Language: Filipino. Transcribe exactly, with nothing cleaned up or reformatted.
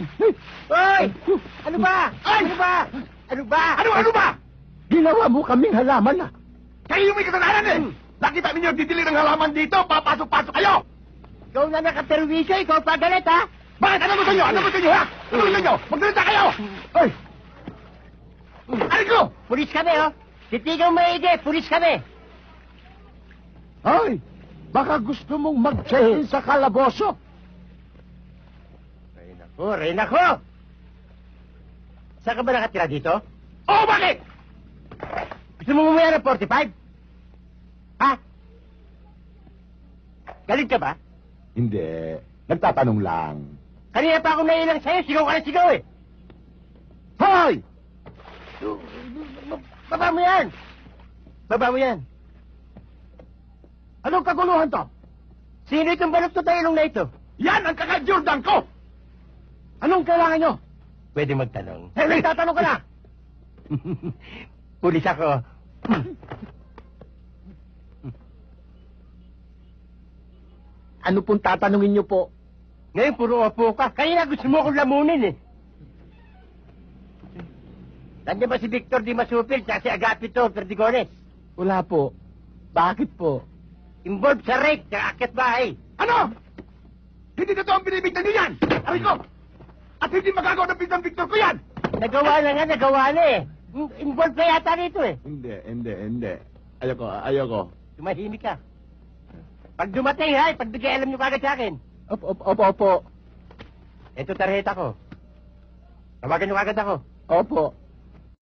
Hoy! Ano ba? Ano ba? Ano ba? Ano, ano ba? Ginawa mo kaming halaman na. Kayo yung may kasalanan eh! Nakita ninyo didili ng halaman dito, papasok-pasok kayo! Ikaw na nakaperwisyo, ikaw pa galit, ha? Bakit? Ano gusto nyo? Ano gusto nyo, ha? Ano gusto nyo? Magdalita kayo! Ay! Aray ko! Pulis kami, oh. Titigaw maigi, pulis kami. Ay! Baka gusto mong mag-check-in sa kalaboso. Ray nako, ray nako! Saan ka ba nakatira dito? Oo, bakit? Gusto mo umuya ng forty-five? Ha? Galit ka ba? Hindi. Nagtatanong lang. Kanina pa ako nailang sa'yo, sigaw ka na sigaw eh. Hoy! Baba mo yan! Baba mo yan! Anong kaguluhan to? Sino itong balot to tayo nung na ito? Yan ang kaka-Jordan ko! Anong kailangan nyo? Pwede magtanong. Eh, nagtatanong ka na! Pulis ako. Ano pong tatanungin nyo po? Ngayon, puro opo ka. Kanina gusto mo akong lamunin eh. Nandiyan ba si Victor Di Masupil at si Agapito Perdigones? Wala po. Bakit po? Involved sa rape sa akit bahay. Ano? Hindi na to ang binibigtan niyo yan! Aray ko! At hindi magagawa ng bintang Victor ko yan! Nagawa na nga, nagawa na eh. Involved na yata rito eh. Hindi, hindi, hindi. Ayoko, ayoko. Tumahimik ka. Pag dumating ha, pagbigay alam nyo kagad sa akin. Opo, opo, opo, opo. Ito tarjeta ko. Tawagan nyo kagad ako. Opo.